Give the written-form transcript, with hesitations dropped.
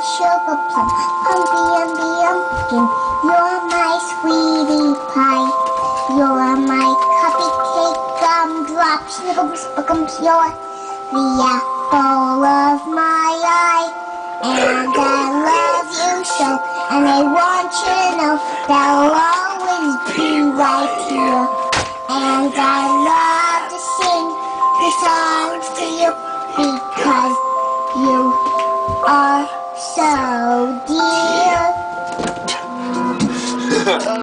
sugar plum, pumpkin, you're my sweetie pie. You're my cupcake, gumdrop, snickums, buckums, you're the apple of my eye. And I love you so, and I want you to know that I'll always be right here. And I love to sing the songs to you because you are so dear.